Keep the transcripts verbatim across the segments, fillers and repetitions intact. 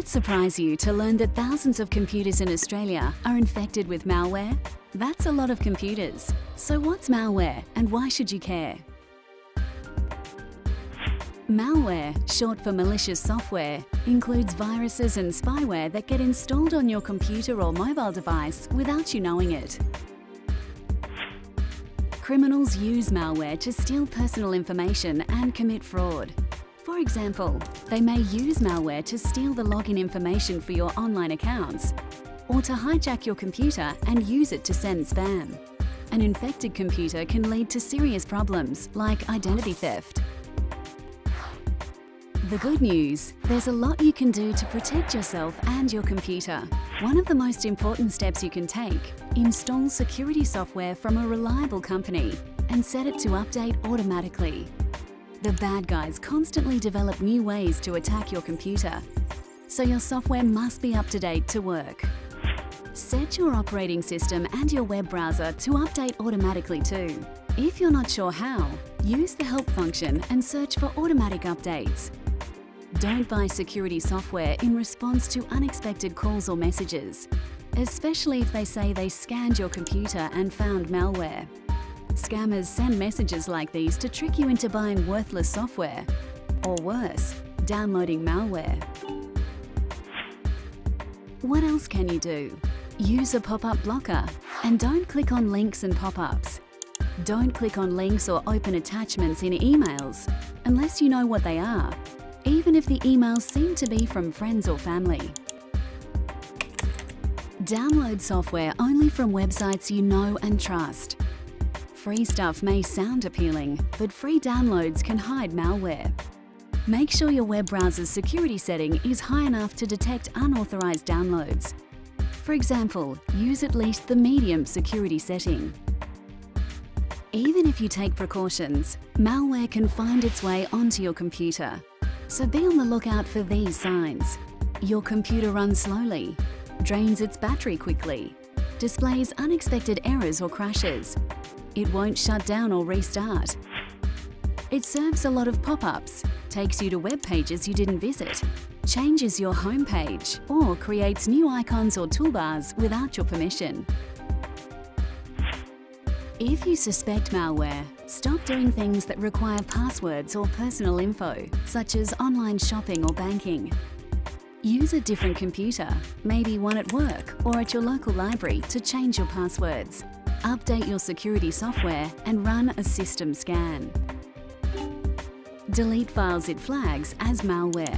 it surprise you to learn that thousands of computers in Australia are infected with malware? That's a lot of computers. So what's malware and why should you care? Malware, short for malicious software, includes viruses and spyware that get installed on your computer or mobile device without you knowing it. Criminals use malware to steal personal information and commit fraud. For example, they may use malware to steal the login information for your online accounts, or to hijack your computer and use it to send spam. An infected computer can lead to serious problems like identity theft. The good news, there's a lot you can do to protect yourself and your computer. One of the most important steps you can take, install security software from a reliable company and set it to update automatically. The bad guys constantly develop new ways to attack your computer, so your software must be up to date to work. Set your operating system and your web browser to update automatically too. If you're not sure how, use the help function and search for automatic updates. Don't buy security software in response to unexpected calls or messages, especially if they say they scanned your computer and found malware. Scammers send messages like these to trick you into buying worthless software, or worse, downloading malware. What else can you do? Use a pop-up blocker and don't click on links and pop-ups. Don't click on links or open attachments in emails unless you know what they are, even if the emails seem to be from friends or family. Download software only from websites you know and trust. Free stuff may sound appealing, but free downloads can hide malware. Make sure your web browser's security setting is high enough to detect unauthorized downloads. For example, use at least the medium security setting. Even if you take precautions, malware can find its way onto your computer. So be on the lookout for these signs. Your computer runs slowly, drains its battery quickly, displays unexpected errors or crashes. It won't shut down or restart. It serves a lot of pop-ups, takes you to web pages you didn't visit, changes your home page, or creates new icons or toolbars without your permission. If you suspect malware, stop doing things that require passwords or personal info, such as online shopping or banking. Use a different computer, maybe one at work or at your local library, to change your passwords. Update your security software and run a system scan. Delete files it flags as malware.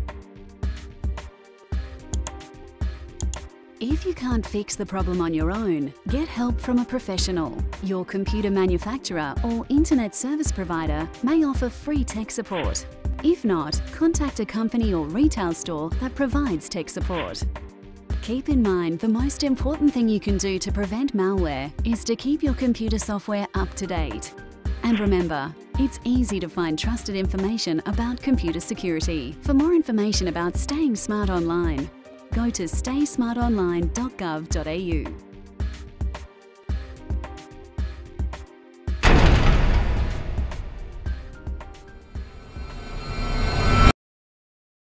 If you can't fix the problem on your own, get help from a professional. Your computer manufacturer or internet service provider may offer free tech support. If not, contact a company or retail store that provides tech support. Keep in mind, the most important thing you can do to prevent malware is to keep your computer software up to date. And remember, it's easy to find trusted information about computer security. For more information about staying smart online, go to stay smart online dot gov dot A U.